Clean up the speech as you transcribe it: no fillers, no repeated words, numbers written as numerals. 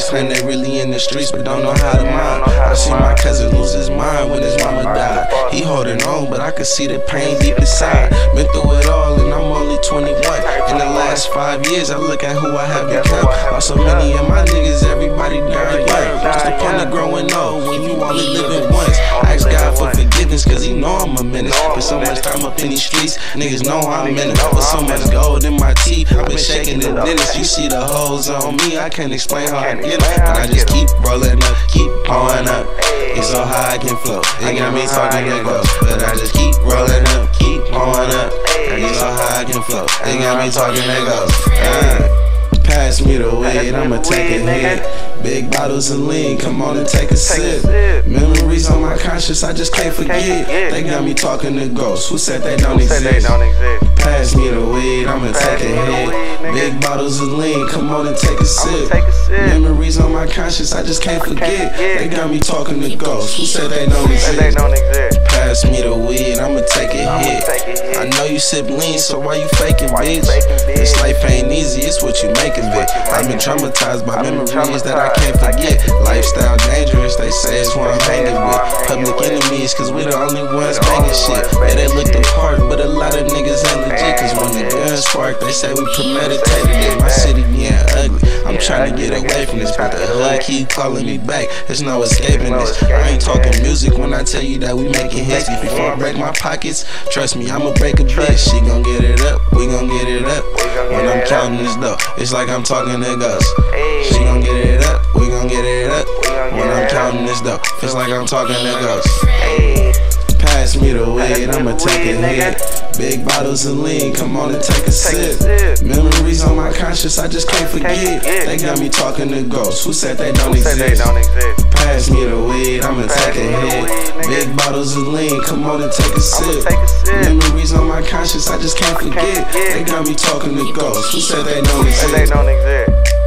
Claim they really in the streets but don't know how to mind. I see my cousin lose his mind when his mama died. He holding on, but I can see the pain deep inside. Been through it all and I'm only 21. In the last 5 years I look at who I have become. Also many of my niggas, everybody dying young. What's the point of growing old when you only living once? I ask God for forgiveness cause he know I'm a menace. But so much time up in these streets, niggas know I'm in it. But so much gold in my teeth, I've been shaking the dentist. You see the hoes on me, I can't explain how I get it. But I just keep rolling up, keep pouring up. It's so high I can float, it got me talking that goes. But I just keep rolling up, keep pouring up. It's so high I can float, it got me talking that goes. Pass me the weed, I'ma take a hit. Big bottles of lean, come on and take a sip. Memories on my conscience, I just can't forget. They got me talking to ghosts, who said they don't exist? Pass me the weed, I'ma take a hit. Big bottles of lean, come on and take a sip. Memories on my conscience, I just can't forget. They got me talking to ghosts, who said they don't exist? Pass me the weed, I'ma take a hit. I know you sip lean, so why you faking, bitch? This life ain't easy, it's what you make of it. I've been traumatized by memories that I can't forget. Lifestyle dangerous, they say it's what I'm hanging with. Public enemies, cause we the only ones banging shit. Yeah, they look the part, but a lot of niggas ain't legit. Cause when the guns spark, they say we premeditated it. My city getting ugly, I'm trying to get away from this, but the hood keep calling me back. There's no escaping this. I ain't talking music when I tell you that we making hits. Before I break my pockets, trust me, I'ma break a bitch. She gon' get it up, we gon' get it up. When I'm counting this dough, it's like I'm talking to ghosts. She gon' get it up, we gon' get it up. When I'm counting this dough, it's like I'm talking to ghosts. Pass me the weed, I'ma take a hit. Big bottles of lean, come on and take a sip. Memories on my conscience, I just can't forget. They got me talking to ghosts, who said they don't exist? Pass me the weed, I'ma take a hit. Big bottles of lean, come on and take a sip. Memories on my conscience, I just can't forget. They got me talking to ghosts, who said they don't exist?